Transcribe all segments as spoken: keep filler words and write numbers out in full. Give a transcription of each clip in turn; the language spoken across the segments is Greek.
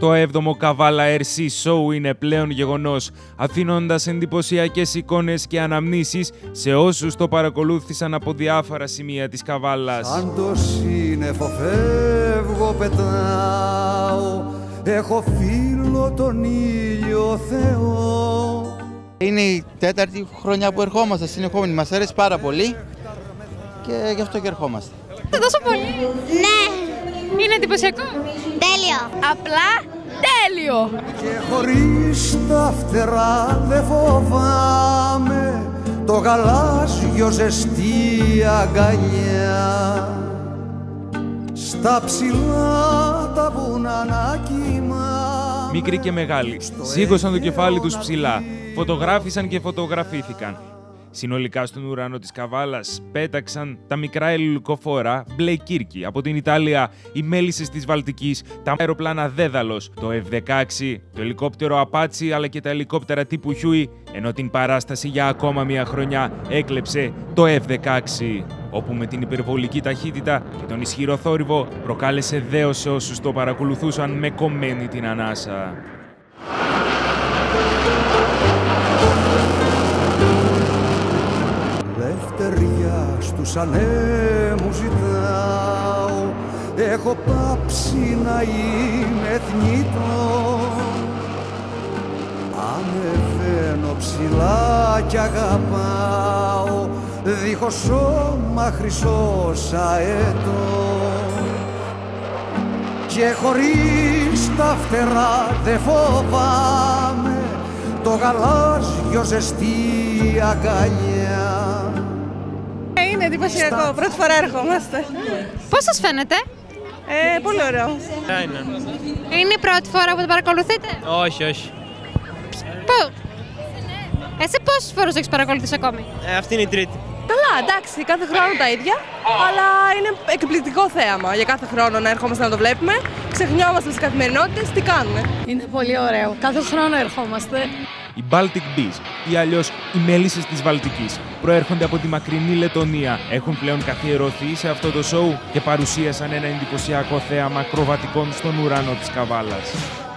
Το έβδομο Καβάλα αρ σι Show είναι πλέον γεγονός, αφήνοντας εντυπωσιακές εικόνες και αναμνήσεις σε όσους το παρακολούθησαν από διάφορα σημεία της Καβάλας. Σαν το σύννεφο φεύγω, πετάω, έχω φίλο τον ήλιο Θεό. Είναι η τέταρτη χρονιά που ερχόμαστε συνεχόμενοι, μας αρέσει πάρα πολύ και γι' αυτό και ερχόμαστε. Τόσο πολύ. Ναι. Είναι εντυπωσιακό. Τέλειο. Απλά τέλειο. Και χωρίς τα φτερά δεν φοβάμαι το γαλάζιο ζεστή αγκαλιά. Στα ψηλά τα βουνά να κύμα. Μικροί και μεγάλοι σήκωσαν το κεφάλι τους ψηλά, φωτογράφησαν και φωτογραφήθηκαν. Συνολικά στον ουρανό της Καβάλας πέταξαν τα μικρά ελικοφόρα Μπλε Κίρκι από την Ιταλία, οι μέλισσες της Βαλτικής, τα αεροπλάνα Δέδαλος, το εφ δεκαέξι, το ελικόπτερο Απάτσι αλλά και τα ελικόπτερα τύπου Χιούι, ενώ την παράσταση για ακόμα μια χρονιά έκλεψε το εφ δεκαέξι, όπου με την υπερβολική ταχύτητα και τον ισχυρό θόρυβο προκάλεσε δέος σε όσους το παρακολουθούσαν με κομμένη την ανάσα. Ελευθεριά στους ανέμους ζητάω, έχω πάψει να είμαι θνητό. Ανεβαίνω ψηλά κι αγαπάω, δίχως σώμα χρυσός αετό. Και χωρίς τα φτερά δεν φοβάμαι το γαλάζιο ζεστή αγκαλιά. Είναι εντυπωσιακό. Πρώτη φορά ερχόμαστε. Πώς σας φαίνεται? Ε, πολύ ωραίο. Είναι. Είναι η πρώτη φορά που το παρακολουθείτε? Όχι, όχι. Πού? Εσύ πόσες φορές έχεις παρακολουθήσει ακόμη? Ε, αυτή είναι η τρίτη. Καλά, εντάξει, κάθε χρόνο τα ίδια, αλλά είναι εκπληκτικό θέαμα για κάθε χρόνο να ερχόμαστε να το βλέπουμε. Ξεχνιόμαστε στις καθημερινότητες τι κάνουμε. Είναι πολύ ωραίο. Κάθε χρόνο ερχόμαστε. Οι Baltic Bees, ή αλλιώς οι μέλισσες της Βαλτικής, προέρχονται από τη μακρινή Λετωνία, έχουν πλέον καθιερωθεί σε αυτό το σοου και παρουσίασαν ένα εντυπωσιακό θέαμα ακροβατικών στον ουρανό της Καβάλας.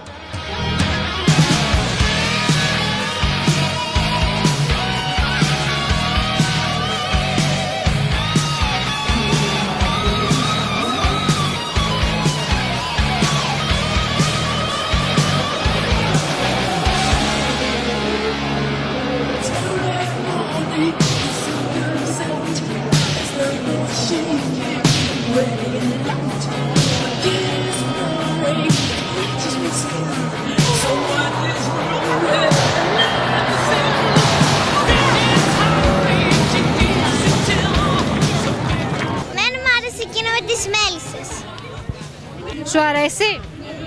Σου αρέσει?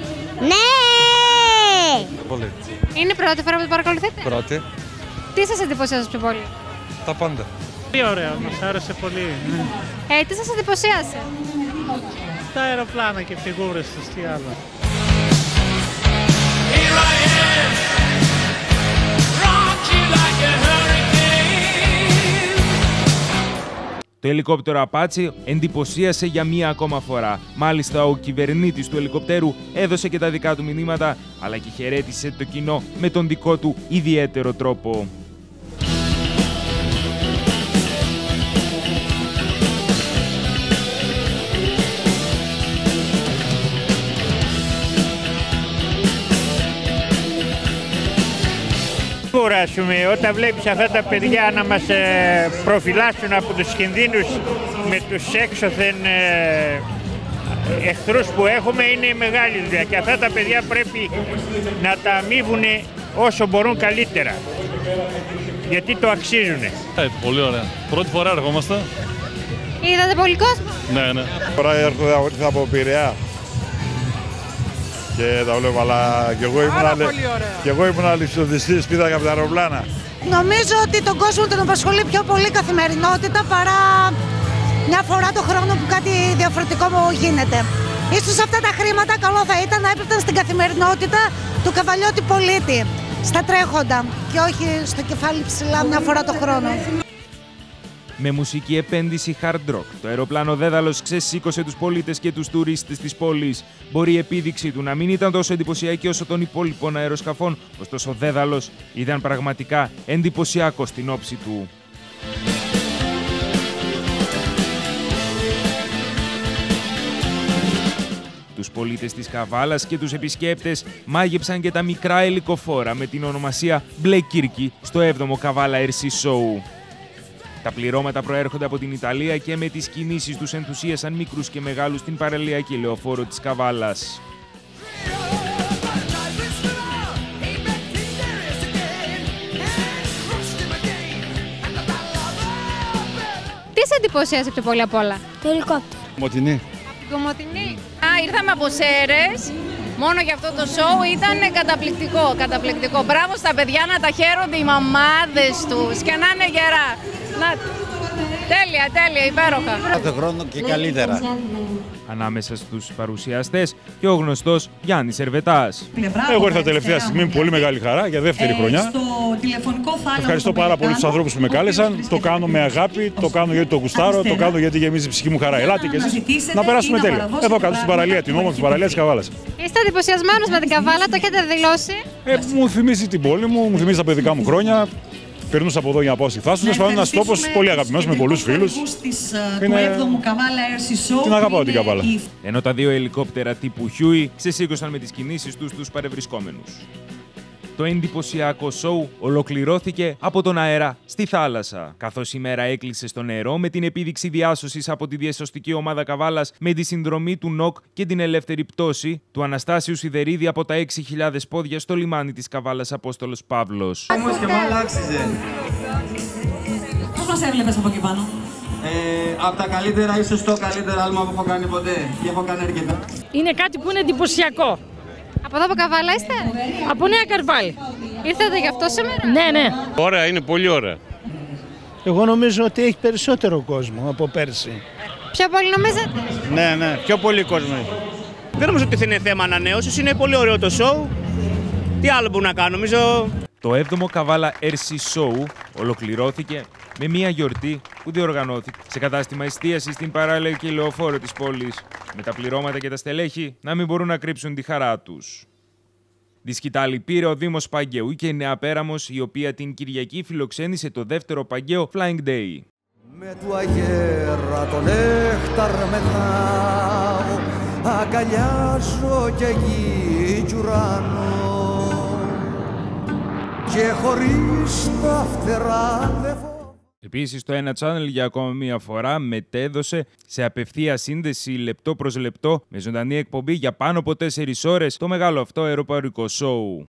Ναι! Πολύ. Είναι η πρώτη φορά που το παρακολουθείτε? Πρώτη. Τι σας εντυπωσίασε πιο πολύ? Τα πάντα. Πολύ ωραία, μας άρεσε πολύ. Ε, τι σας εντυπωσίασε? Τα αεροπλάνα και φιγούρες τους, τι άλλο. Το ελικόπτερο Απάτσι εντυπωσίασε για μία ακόμα φορά. Μάλιστα, ο κυβερνήτης του ελικοπτέρου έδωσε και τα δικά του μηνύματα, αλλά και χαιρέτησε το κοινό με τον δικό του ιδιαίτερο τρόπο. Κουράσουμε όταν βλέπεις αυτά τα παιδιά να μας ε, προφυλάσσουν από τους κινδύνους με τους έξωθεν ε, εχθρούς που έχουμε, είναι μεγάλη δουλειά και αυτά τα παιδιά πρέπει να τα αμείβουν όσο μπορούν καλύτερα, γιατί το αξίζουν. Ε, πολύ ωραία. Πρώτη φορά ερχόμαστε. Είδατε πολύ κόσμο? Ναι, ναι. Τώρα ήρθα από Πειραιά και τα βλέπω, αλλά και εγώ ήμουν, αλε... εγώ ήμουν αλυσοδιστής, πήδα από τα αεροπλάνα. Νομίζω ότι τον κόσμο τον απασχολεί πιο πολύ καθημερινότητα παρά μια φορά το χρόνο που κάτι διαφορετικό γίνεται. Ίσως αυτά τα χρήματα καλό θα ήταν να έπεφταν στην καθημερινότητα του καβαλιώτη πολίτη, στα τρέχοντα και όχι στο κεφάλι ψηλά μια φορά το χρόνο. Με μουσική επένδυση hard rock, το αεροπλάνο Δέδαλος ξεσήκωσε τους πολίτες και τους τουρίστες της πόλης. Μπορεί η επίδειξή του να μην ήταν τόσο εντυπωσιακή όσο των υπόλοιπων αεροσκαφών, ωστόσο ο Δέδαλος ήταν πραγματικά εντυπωσιακό στην όψη του. Τους πολίτες της Καβάλας και τους επισκέπτες μάγεψαν και τα μικρά ελικοφόρα με την ονομασία Μπλε Κίρκι στο έβδομο Καβάλα Air Sea Show. Τα πληρώματα προέρχονται από την Ιταλία και με τις κινήσεις τους ενθουσίασαν μικρούς και μεγάλους στην παραλιακή λεωφόρο της Καβάλας. Τι σε εντυπωσίασε πιο πολύ απ' όλα? Το ελικόπτερο. Κομοτηνή. Κομοτηνή. Α, ήρθαμε από Σέρες, μόνο για αυτό το σοου ήταν καταπληκτικό, καταπληκτικό. Μπράβο στα παιδιά να τα χαίρονται οι μαμάδες τους και να είναι γερά. Να... Τέλεια, τέλεια, υπέροχα. Κάθε χρόνο και καλύτερα. Ανάμεσα στους παρουσιαστές και ο γνωστός Γιάννης Ερβετάς. Εγώ ήρθα τελευταία στιγμή με πολύ μεγάλη χαρά για δεύτερη χρονιά. Ευχαριστώ πάρα πολύ τους ανθρώπους που με κάλεσαν. Το κάνω με αγάπη, το κάνω γιατί το γουστάρω, το κάνω γιατί γεμίζει η ψυχή μου χαρά. Ελάτε και εσείς να περάσουμε τέλεια. Εδώ κάτω στην παραλία, την όμορφη παραλία της Καβάλας. Είστε εντυπωσιασμένος με την Καβάλα, το έχετε δηλώσει? Ε, μου θυμίζει την πόλη μου, μου θυμίζει τα παιδικά μου χρόνια. Περνούσα από εδώ για να πάω στη Θάσο. Τέλος πάντων, ένας τόπος πολύ αγαπημένος με πολλούς φίλους. Είναι... Την αγαπάω την Καβάλα. Ενώ τα δύο ελικόπτερα τύπου Huey ξεσήκωσαν με τις κινήσεις τους τους παρευρισκόμενους. Το εντυπωσιακό σοου ολοκληρώθηκε από τον αέρα στη θάλασσα, καθώς η μέρα έκλεισε στο νερό με την επίδειξη διάσωσης από τη διασωστική ομάδα Καβάλας με τη συνδρομή του ΝΟΚ και την ελεύθερη πτώση του Αναστάσιου Σιδερίδη από τα έξι χιλιάδες πόδια στο λιμάνι της Καβάλας Απόστολος Παύλος. Όμως και μάλλον άξιζε. Πώς μας έβλεπες από εκεί πάνω? Ε, από τα καλύτερα, ίσως το καλύτερο άλμα που έχω κάνει ποτέ. Και έχω κάνει αρκετά. Είναι κάτι που είναι εντυπωσιακό. Από εδώ από Καβάλα είστε? Από Νέα Καρβάλη. Ήρθατε γι' αυτό σήμερα? Ναι, ναι. Ωραία, είναι πολύ ωραία. Εγώ νομίζω ότι έχει περισσότερο κόσμο από πέρσι. Πιο πολύ νομίζετε? Ναι, ναι, πιο πολύ κόσμο έχει. Δεν νομίζω ότι θα είναι θέμα ανανέωσης, είναι πολύ ωραίο το show. Τι άλλο μπορούμε να κάνουμε, νομίζω. Το έβδομο Καβάλα Air Sea Show ολοκληρώθηκε με μια γιορτή που διοργανώθηκε σε κατάστημα εστίασης στην παραλιακή λεωφόρο της πόλης, με τα πληρώματα και τα στελέχη να μην μπορούν να κρύψουν τη χαρά τους. Τη σκητάλη πήρε ο Δήμος Παγκαίου και η Νέα Πέραμος, η οποία την Κυριακή φιλοξένησε το δεύτερο Παγκαίο Flying Day. Με του αγέρα τον νέχταρ μεθάω, αγκαλιάζω και γη ουρανό. Και χωρίς τα φτερά δεν φοβάμαι. Επίσης, το ένα Channel για ακόμα μία φορά μετέδωσε σε απευθεία σύνδεση λεπτό προς λεπτό με ζωντανή εκπομπή για πάνω από τέσσερις ώρες το μεγάλο αυτό αεροπορικό σοου.